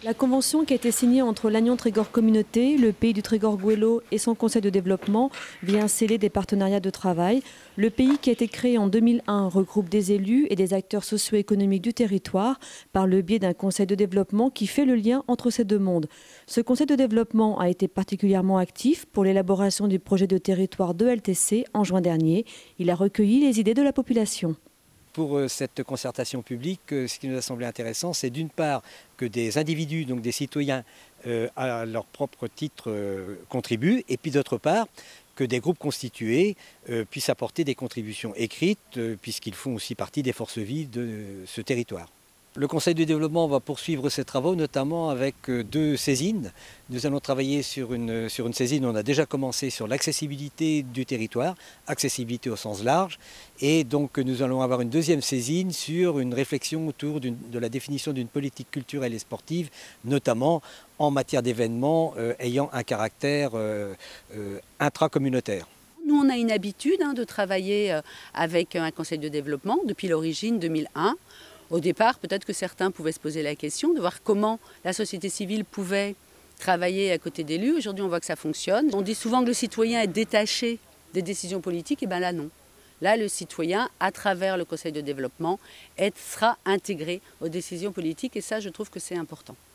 La convention qui a été signée entre l'Agnon Trégor Communauté, le pays du Trégor Gouello et son conseil de développement vient sceller des partenariats de travail. Le pays qui a été créé en 2001 regroupe des élus et des acteurs socio-économiques du territoire par le biais d'un conseil de développement qui fait le lien entre ces deux mondes. Ce conseil de développement a été particulièrement actif pour l'élaboration du projet de territoire de LTC en juin dernier. Il a recueilli les idées de la population. Pour cette concertation publique, ce qui nous a semblé intéressant, c'est d'une part que des individus, donc des citoyens, à leur propre titre contribuent, et puis d'autre part que des groupes constitués puissent apporter des contributions écrites, puisqu'ils font aussi partie des forces vives de ce territoire. Le Conseil de développement va poursuivre ses travaux, notamment avec deux saisines. Nous allons travailler sur une saisine, on a déjà commencé sur l'accessibilité du territoire, accessibilité au sens large, et donc nous allons avoir une deuxième saisine sur une réflexion autour de la définition d'une politique culturelle et sportive, notamment en matière d'événements ayant un caractère intracommunautaire. Nous, on a une habitude de travailler avec un conseil de développement depuis l'origine 2001. Au départ, peut-être que certains pouvaient se poser la question de voir comment la société civile pouvait travailler à côté d'élus. Aujourd'hui, on voit que ça fonctionne. On dit souvent que le citoyen est détaché des décisions politiques. Et bien là, non. Là, le citoyen, à travers le conseil de développement, sera intégré aux décisions politiques. Et ça, je trouve que c'est important.